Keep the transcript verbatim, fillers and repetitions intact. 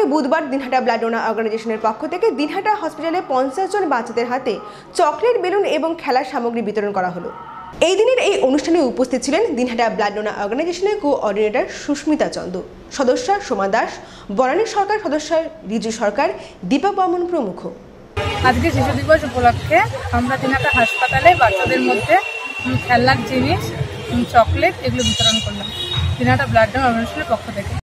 আগামী বুধবার Dinhata blood donor অর্গানাইজেশনের পক্ষ থেকে দিনহাটা হসপিটালে পঞ্চাশ জন বাচ্চাদের হাতে চকলেট, বেলুন এবং খেলার সামগ্রী বিতরণ করা হলো। এই দিনের এই অনুষ্ঠানে উপস্থিত ছিলেন দিনহাটা ব্লাড ডোনার অর্গানাইজেশনের কোঅর্ডিনেটর সুস্মিতা চন্দ, সদস্য সোমা দাস, বনানী সরকার সদস্য রিজু সরকার, দীপা বর্মন প্রমুখ। আজকে শিশু দিবস উপলক্ষে আমরা দিনহাটা হাসপাতালে বাচ্চাদের মধ্যে খেলনার জিনিস, চকলেট এগুলো বিতরণ করলাম দিনহাটা ব্লাড ডোনার অর্গানাইজেশনের পক্ষ থেকে।